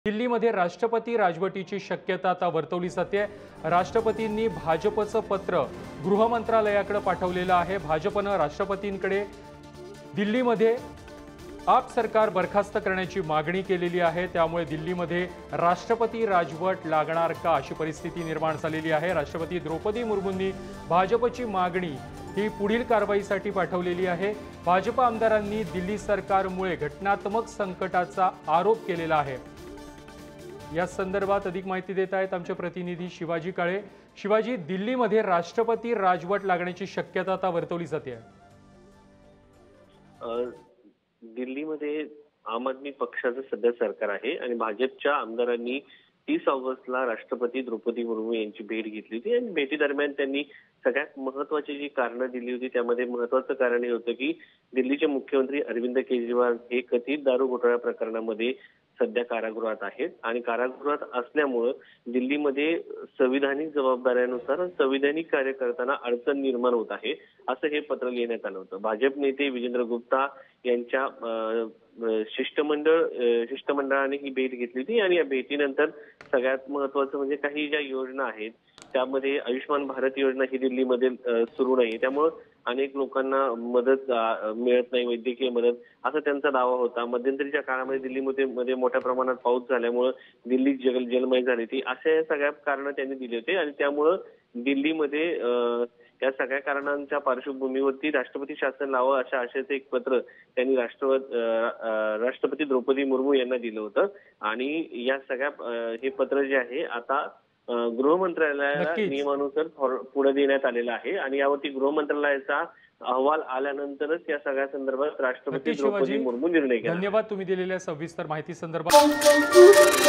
दिल्लीमध्ये राष्ट्रपती राजवटीची शक्यता आता वर्तवली जाते। राष्ट्रपतींनी भाजपचं पत्र गृह मंत्रालयाकडे पाठवलेलं आहे। भाजपनं राष्ट्रपतींकडे दिल्लीमध्ये आप सरकार बरखास्त करण्याची मागणी केलेली आहे। त्यामुळे दिल्लीमध्ये राष्ट्रपती राजवट लागणार का अशी परिस्थिती निर्माण झालेली आहे। राष्ट्रपती द्रौपदी मुर्मूंनी भाजपची मागणी ही पुढील कारवाईसाठी पाठवलेली आहे। भाजप आमदारांनी दिल्ली सरकारमुळे घटनात्मक संकटाचा आरोप केलेला आहे। या संदर्भात अधिक माहिती देत आहेत आमचे प्रतिनिधी शिवाजी काळे। शिवाजी, दिल्लीमध्ये राष्ट्रपती राजवट लागण्याची शक्यता आता वर्तवली जाते। दिल्लीमध्ये आम आदमी पक्षाचं सध्या सरकार आहे आणि भाजपच्या आमदारांनी 30 ऑगस्टला राष्ट्रपती द्रौपदी मुर्मू यांची भेट घेतली होती आणि भेटीदरम्यान त्यांनी सगळ्यात महत्त्वाची जी कारणं दिली होती त्यामध्ये महत्त्वाचं कारण हे होतं की दिल्लीचे मुख्यमंत्री अरविंद केजरीवाल हे कथित दारू घोटाळा प्रकरणामध्ये सध्या कारागृहात आहेत आणि कारागृहात असल्यामुळे दिल्लीमध्ये संविधानिक जबाबदाऱ्यानुसार संविधानिक कार्य करताना अडचण निर्माण होत आहे असं हे पत्र लिहिण्यात आलं होतं। भाजप नेते विजेंद्र गुप्ता यांच्या शिष्टमंडळाने ही भेट घेतली होती आणि या भेटीनंतर सगळ्यात महत्त्वाचं म्हणजे काही ज्या योजना आहेत त्यामध्ये आयुष्मान भारत योजना ही दिल्लीमध्ये सुरू नाही, त्यामुळे अनेक लोकांना मदत मिळत नाही, वैद्यकीय मदत असा त्यांचा दावा होता। मध्यंतरीच्या काळामध्ये दिल्लीमध्ये मोठ्या प्रमाणात पाऊस झाल्यामुळे दिल्ली जलमय झाली ती अशा सगळ्या कारणं त्यांनी दिली होती आणि त्यामुळे दिल्लीमध्ये या सगळ्या कारणांच्या पार्श्वभूमीवरती राष्ट्रपती शासन लावावं अशा आशयाचं एक पत्र त्यांनी राष्ट्रपती द्रौपदी मुर्मू यांना दिलं होतं आणि या सगळ्या हे पत्र जे आहे आता गृह मंत्रालयाला नियमानुसार पुढे देण्यात आलेला आहे आणि यावरती गृह मंत्रालयाचा अहवाल आल्यानंतरच या सगळ्या संदर्भात राष्ट्रपती द्रौपदी मुर्मू निर्णय घेणार। धन्यवाद तुम्ही दिलेल्या सविस्तर माहिती संदर्भात।